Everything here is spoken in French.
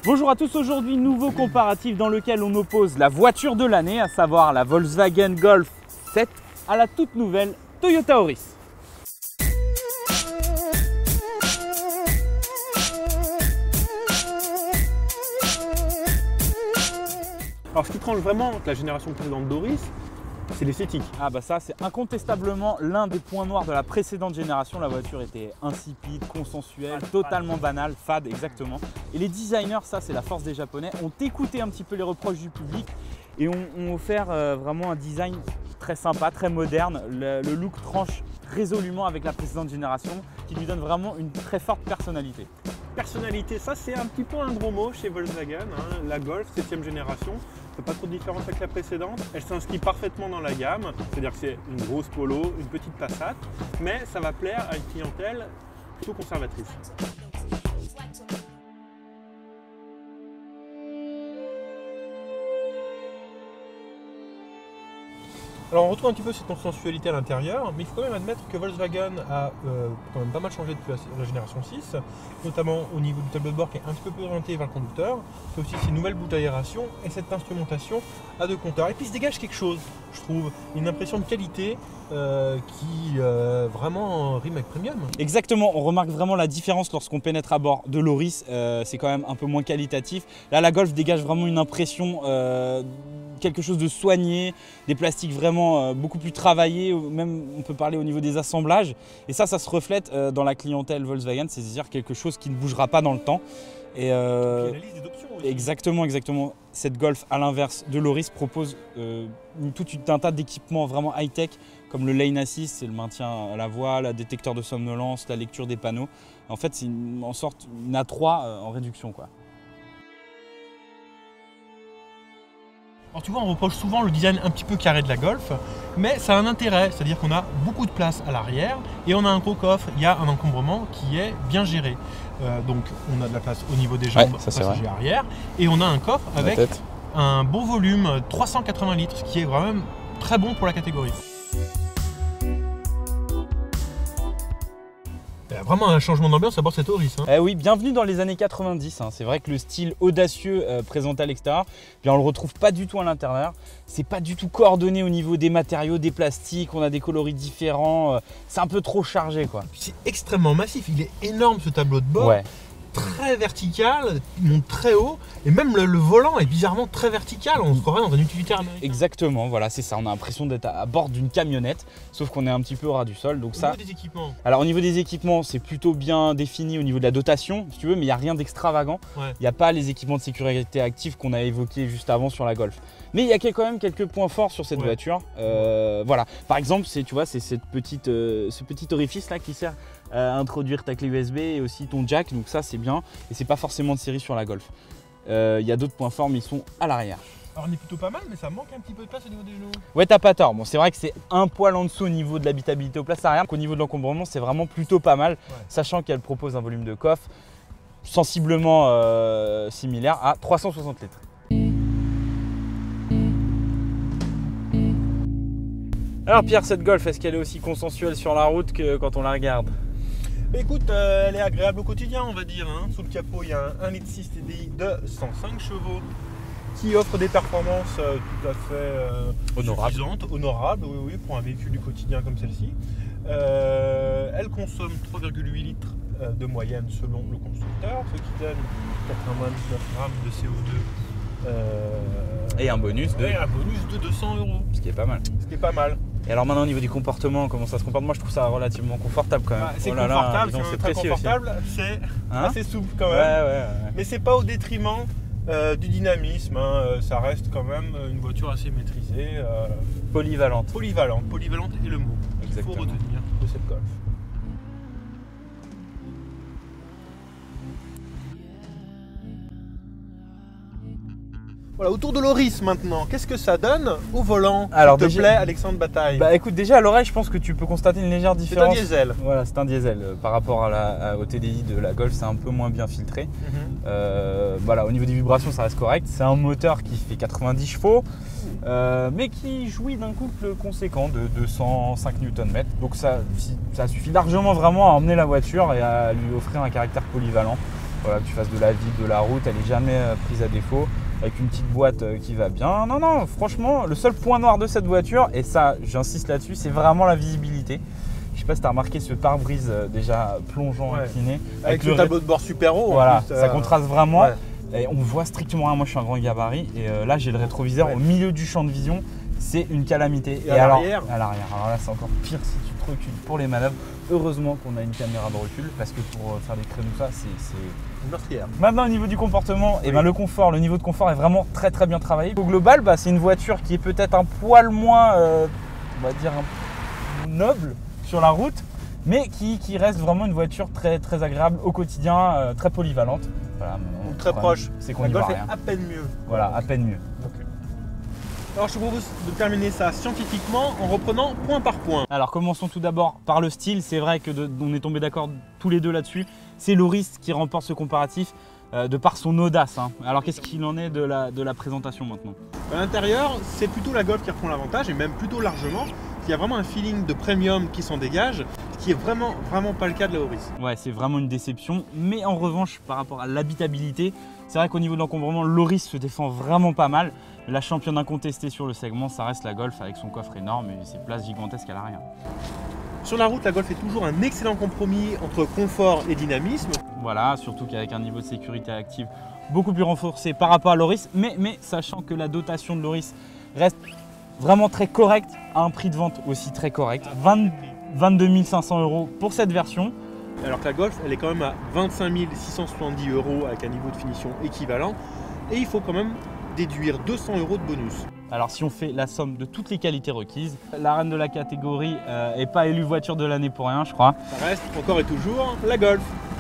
Bonjour à tous, aujourd'hui nouveau comparatif dans lequel on oppose la voiture de l'année, à savoir la Volkswagen Golf 7 à la toute nouvelle Toyota Auris. Alors ce qui tranche vraiment la génération précédente d'Auris, c'est l'esthétique. Ah bah ça c'est incontestablement l'un des points noirs de la précédente génération. La voiture était insipide, consensuelle, totalement banale, fade exactement. Et les designers, ça c'est la force des Japonais, ont écouté un petit peu les reproches du public et ont offert vraiment un design très sympa, très moderne. Le look tranche résolument avec la précédente génération qui lui donne vraiment une très forte personnalité. Personnalité, ça c'est un petit peu un gros mot chez Volkswagen, hein. La Golf 7e génération, ça fait pas trop de différence avec la précédente. Elle s'inscrit parfaitement dans la gamme, c'est-à-dire que c'est une grosse Polo, une petite Passat, mais ça va plaire à une clientèle plutôt conservatrice. Alors on retrouve un petit peu cette consensualité à l'intérieur, mais il faut quand même admettre que Volkswagen a quand même pas mal changé depuis la génération 6, notamment au niveau du tableau de bord qui est un petit peu plus orienté vers le conducteur, c'est aussi ces nouvelles boules d'aération et cette instrumentation à deux compteurs. Et puis il se dégage quelque chose, je trouve, une impression de qualité qui vraiment rime avec premium. Exactement, on remarque vraiment la différence lorsqu'on pénètre à bord de l'Auris, c'est quand même un peu moins qualitatif. Là la Golf dégage vraiment une impression quelque chose de soigné, des plastiques vraiment beaucoup plus travaillés, même on peut parler au niveau des assemblages. Et ça se reflète dans la clientèle Volkswagen, c'est-à-dire quelque chose qui ne bougera pas dans le temps. Et la liste des options aussi. Exactement. Cette Golf, à l'inverse de l'Auris, propose tout un tas d'équipements vraiment high-tech, comme le lane assist, c'est le maintien à la voie, le détecteur de somnolence, la lecture des panneaux. En fait, c'est en sorte une A3 en réduction, quoi. Alors tu vois, on reproche souvent le design un petit peu carré de la Golf, mais ça a un intérêt, c'est-à-dire qu'on a beaucoup de place à l'arrière et on a un gros coffre, il y a un encombrement qui est bien géré. Donc on a de la place au niveau des jambes, passager arrière, et on a un coffre avec un bon volume, 380 litres, ce qui est vraiment très bon pour la catégorie. Vraiment un changement d'ambiance à bord de cette Auris. Hein. Oui, bienvenue dans les années 90. Hein. C'est vrai que le style audacieux présenté à l'extérieur, on ne le retrouve pas du tout à l'intérieur. C'est pas du tout coordonné au niveau des matériaux, des plastiques. On a des coloris différents. C'est un peu trop chargé, quoi. C'est extrêmement massif. Il est énorme ce tableau de bord. Ouais. Très vertical, il monte très haut et même le volant est bizarrement très vertical, on se croirait dans un utilitaire américain. Exactement, voilà, c'est ça, on a l'impression d'être à bord d'une camionnette, sauf qu'on est un petit peu au ras du sol. Donc au niveau des équipements. Alors au niveau des équipements, c'est plutôt bien défini au niveau de la dotation, si tu veux, mais il n'y a rien d'extravagant. Il n'y a pas les équipements de sécurité actifs qu'on a évoqués juste avant sur la Golf. Mais il y a quand même quelques points forts sur cette voiture. Voilà, par exemple, tu vois, c'est ce petit orifice là qui sert à introduire ta clé USB et aussi ton jack, donc ça c'est bien et c'est pas forcément de série sur la Golf. Il y a d'autres points forts mais ils sont à l'arrière. Alors on est plutôt pas mal mais ça manque un petit peu de place au niveau des genoux. Ouais, t'as pas tort, bon c'est vrai que c'est un poil en dessous au niveau de l'habitabilité aux places arrière, donc au niveau de l'encombrement c'est vraiment plutôt pas mal, sachant qu'elle propose un volume de coffre sensiblement similaire à 360 litres. Alors Pierre, cette Golf, est-ce qu'elle est aussi consensuelle sur la route que quand on la regarde? Écoute, elle est agréable au quotidien, on va dire. Hein. Sous le capot, il y a un 1,6 litre TDI de 105 chevaux qui offre des performances tout à fait honorables, oui, pour un véhicule du quotidien comme celle-ci. Elle consomme 3,8 litres de moyenne selon le constructeur, ce qui donne 99 grammes de CO2. Et un bonus de 200 €. Ce qui est pas mal. Et alors maintenant au niveau du comportement, comment ça se comporte? Moi je trouve ça relativement confortable quand même. C'est confortable, c'est très confortable, c'est assez souple quand même. Mais c'est pas au détriment du dynamisme, hein. Ça reste quand même une voiture assez maîtrisée. Polyvalente. Polyvalente est le mot qu'il faut retenir de cette Golf. Voilà, autour de l'Auris maintenant, qu'est-ce que ça donne au volant? Alors, s'il te plaît, Alexandre Bataille. Bah écoute, déjà à l'oreille, je pense que tu peux constater une légère différence. C'est un diesel. Voilà, c'est un diesel. Par rapport au TDI de la Golf, c'est un peu moins bien filtré. Voilà, au niveau des vibrations, ça reste correct. C'est un moteur qui fait 90 chevaux, mais qui jouit d'un couple conséquent de 205 Nm. Donc ça suffit largement vraiment à emmener la voiture et à lui offrir un caractère polyvalent. Voilà, que tu fasses de la ville, de la route, elle n'est jamais prise à défaut. Avec une petite boîte qui va bien. Non, non, franchement, le seul point noir de cette voiture, et ça, j'insiste là-dessus, c'est vraiment la visibilité. Je sais pas si tu as remarqué ce pare-brise déjà plongeant, incliné. Avec le tableau de bord super haut. Voilà, ça contraste vraiment. Ouais. Et on voit strictement rien. Moi, je suis un grand gabarit. Et là, j'ai le rétroviseur au milieu du champ de vision. C'est une calamité. Et à l'arrière. À l'arrière. Alors là, c'est encore pire si tu te recules pour les manœuvres. Heureusement qu'on a une caméra de recul parce que pour faire des créneaux, ça, c'est une meurtrière. Maintenant, au niveau du comportement, et ben, le confort, le niveau de confort est vraiment très très bien travaillé. Au global, c'est une voiture qui est peut-être un poil moins, on va dire, noble sur la route, mais qui reste vraiment une voiture très très agréable au quotidien, très polyvalente. Voilà, très proche. C'est qu'on la y voit Golf rien. est à peine mieux. Voilà, à peine mieux. Alors je te propose de terminer ça scientifiquement en reprenant point par point. Alors commençons tout d'abord par le style. C'est vrai que on est tombé d'accord tous les deux là-dessus. C'est Loris qui remporte ce comparatif de par son audace. Alors qu'est-ce qu'il en est de la présentation maintenant? À l'intérieur, c'est plutôt la Golf qui reprend l'avantage et même plutôt largement. Il y a vraiment un feeling de premium qui s'en dégage, ce qui est vraiment pas le cas de la Auris. Ouais, c'est vraiment une déception. Mais en revanche, par rapport à l'habitabilité, c'est vrai qu'au niveau de l'encombrement, Loris se défend vraiment pas mal. La championne incontestée sur le segment, ça reste la Golf avec son coffre énorme et ses places gigantesques à l'arrière. Sur la route, la Golf est toujours un excellent compromis entre confort et dynamisme. Voilà, surtout qu'avec un niveau de sécurité active beaucoup plus renforcé par rapport à l'Auris, mais sachant que la dotation de l'Auris reste vraiment très correcte, à un prix de vente aussi très correct. 22 500 € pour cette version. Alors que la Golf, elle est quand même à 25 670 € avec un niveau de finition équivalent. Et il faut quand même déduire 200 € de bonus. Alors si on fait la somme de toutes les qualités requises, la reine de la catégorie n'est pas élue voiture de l'année pour rien, je crois. Ça reste encore et toujours la Golf.